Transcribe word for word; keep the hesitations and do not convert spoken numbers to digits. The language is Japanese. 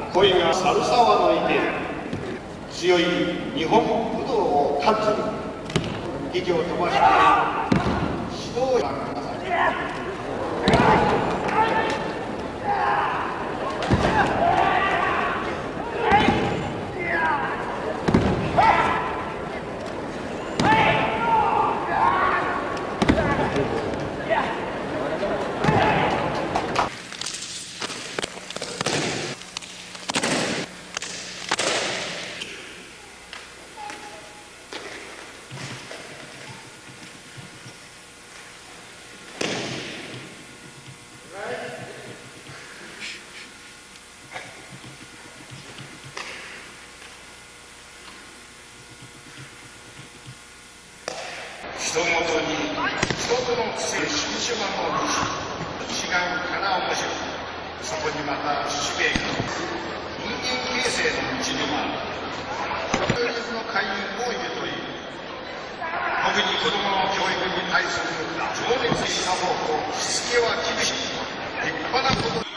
恋が猿沢の池、強い日本武道を感じる。息を飛ばして指導をご覧ください。人ごとに人との癖新種がの違うから面白い。そこにまた使命が人間形成の道には確実の介入を入れといる。特に子どもの教育に対する情熱した方法しつけは厳しい立派なこと。